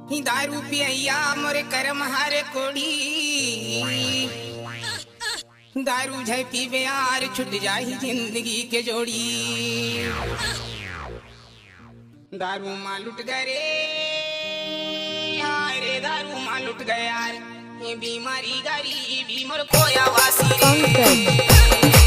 ही दारू पिया मोरे करम हारे कोड़ी। दारू झै पीवे यार छुट जाही जिंदगी के जोड़ी। दारू मां लुट गए रे यारे, दारू मां लुट गए यार। ये बीमारी गरीबी मोर खोया वासी रे।